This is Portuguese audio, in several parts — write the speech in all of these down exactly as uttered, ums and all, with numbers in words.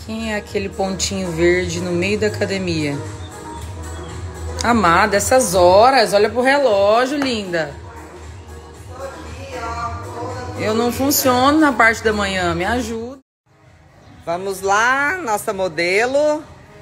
Quem é aquele pontinho verde no meio da academia? Amada, essas horas, olha pro relógio, linda. Eu não funciono na parte da manhã, me ajuda. Vamos lá, nossa modelo.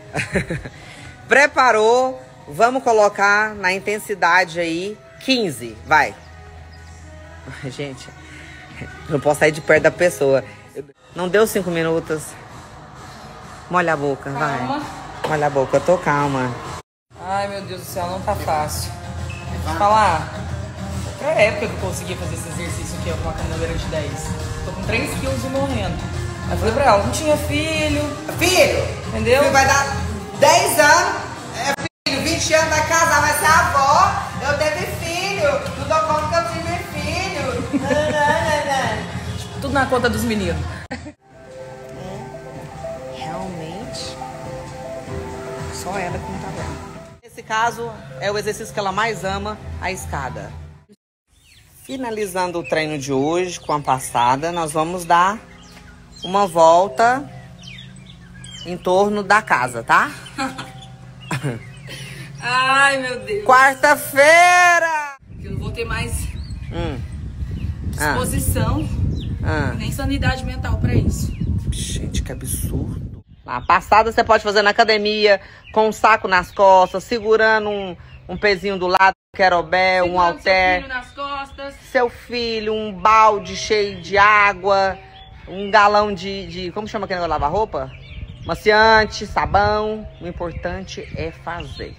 Preparou. Vamos colocar na intensidade aí quinze, vai. Gente, não posso sair de perto da pessoa. Não deu cinco minutos. Molha a boca, Calma. vai. Molha a boca, eu tô calma. Ai, meu Deus do céu, não tá fácil. Vou falar. Outra época que eu consegui fazer esse exercício aqui, ó, com uma caminhoneira de dez. Tô com três quilos e morrendo. Aí eu falei pra ela, não tinha filho. Filho! Entendeu? Filho vai dar dez anos. É filho, vinte anos vai casar, vai ser avó. Eu teve filho. Não dou conta que eu tive filho. Não, não, não. Tudo na conta dos meninos. Realmente, só ela que não tá vendo. Nesse caso, é o exercício que ela mais ama, a escada. Finalizando o treino de hoje com a passada, nós vamos dar uma volta em torno da casa, tá? Ai, meu Deus. Quarta-feira! Eu não vou ter mais Hum. disposição, Ah. nem sanidade mental pra isso. Gente, que absurdo. A passada você pode fazer na academia, com um saco nas costas, segurando um, um pezinho do lado, um querobel, um halter. Seu filho nas costas. Seu filho, um balde cheio de água, um galão de, de como chama aquele negócio de lavar roupa? Maciante, sabão. O importante é fazer.